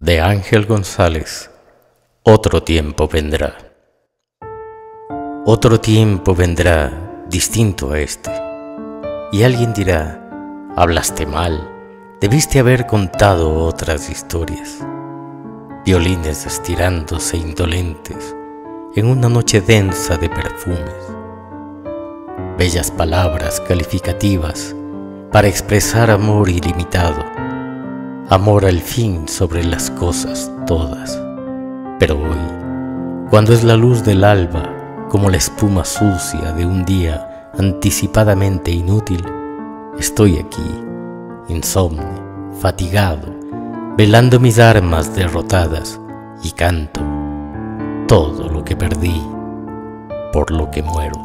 de Ángel González. Otro tiempo vendrá. Otro tiempo vendrá distinto a este, y alguien dirá: hablaste mal, debiste haber contado otras historias. Violines estirándose indolentes en una noche densa de perfumes. Bellas palabras calificativas para expresar amor ilimitado, amor al fin sobre las cosas todas. Pero hoy, cuando es la luz del alba, como la espuma sucia de un día anticipadamente inútil, estoy aquí, insomne, fatigado, velando mis armas derrotadas, y canto todo lo que perdí, por lo que muero.